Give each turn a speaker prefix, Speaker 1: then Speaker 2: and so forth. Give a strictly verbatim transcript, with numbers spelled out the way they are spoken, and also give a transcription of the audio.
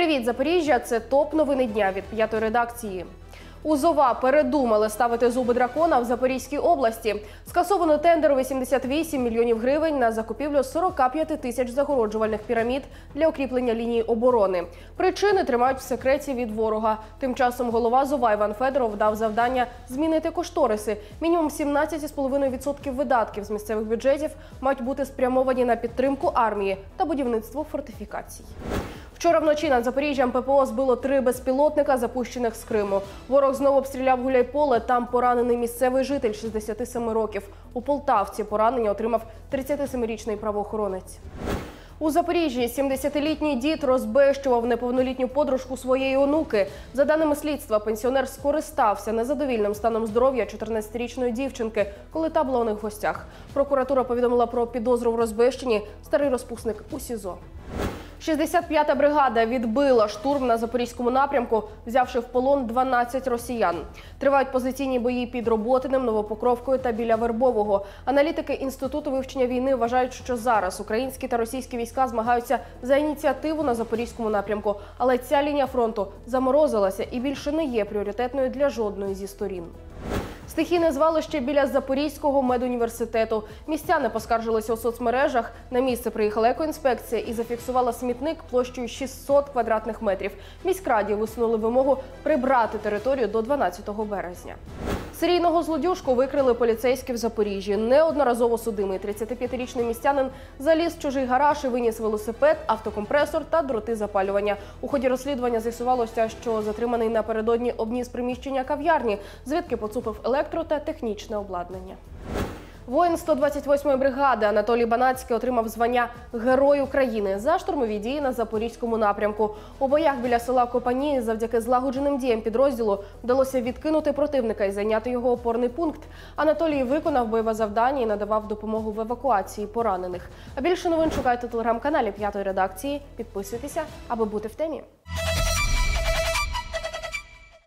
Speaker 1: Привіт, Запоріжжя! Це топ-новини дня від п'ятої редакції. УЗОВА передумали ставити зуби дракона в Запорізькій області. Скасовано тендер у вісімдесят вісім мільйонів гривень на закупівлю сорока п'яти тисяч загороджувальних пірамід для укріплення лінії оборони. Причини тримають в секреті від ворога. Тим часом голова ЗОВА Іван Федоров дав завдання змінити кошториси. Мінімум сімнадцять цілих п'ять десятих відсотка видатків з місцевих бюджетів мають бути спрямовані на підтримку армії та будівництво фортифікацій. Вчора вночі над Запоріжжям ППО збило три безпілотника, запущених з Криму. Ворог знову обстріляв Гуляйполе, там поранений місцевий житель шістдесяти семи років. У Полтавці поранення отримав тридцятисемирічний правоохоронець. У Запоріжжі сімдесятилітній дід розбещував неповнолітню подружку своєї онуки. За даними слідства, пенсіонер скористався незадовільним станом здоров'я чотирнадцятирічної дівчинки, коли та була у них в гостях. Прокуратура повідомила про підозру в розбещенні. Старий розпусник у СІЗО. шістдесят п'ята бригада відбила штурм на Запорізькому напрямку, взявши в полон дванадцять росіян. Тривають позиційні бої під Роботиним, Новопокровкою та біля Вербового. Аналітики Інституту вивчення війни вважають, що зараз українські та російські війська змагаються за ініціативу на Запорізькому напрямку. Але ця лінія фронту заморозилася і більше не є пріоритетною для жодної зі сторін. Стихійне звалище біля Запорізького медуніверситету. Містяни поскаржилися у соцмережах. На місце приїхала екоінспекція і зафіксувала смітник площею шістсот квадратних метрів. Міськраді висунули вимогу прибрати територію до дванадцятого березня. Серійного злодюжку викрили поліцейські в Запоріжжі. Неодноразово судимий тридцятип'ятирічний містянин заліз в чужий гараж і виніс велосипед, автокомпресор та дроти запалювання. У ході розслідування з'ясувалося, що затриманий напередодні обніс приміщення кав'ярні, звідки поцупив електро та технічне обладнання. Воїн сто двадцять восьмої бригади Анатолій Банацький отримав звання Герой України за штурмові дії на Запорізькому напрямку. У боях біля села Копані завдяки злагодженим діям підрозділу вдалося відкинути противника і зайняти його опорний пункт. Анатолій виконав бойове завдання і надавав допомогу в евакуації поранених. А більше новин шукайте у телеграм-каналі п'ятої редакції. Підписуйтеся, аби бути в темі.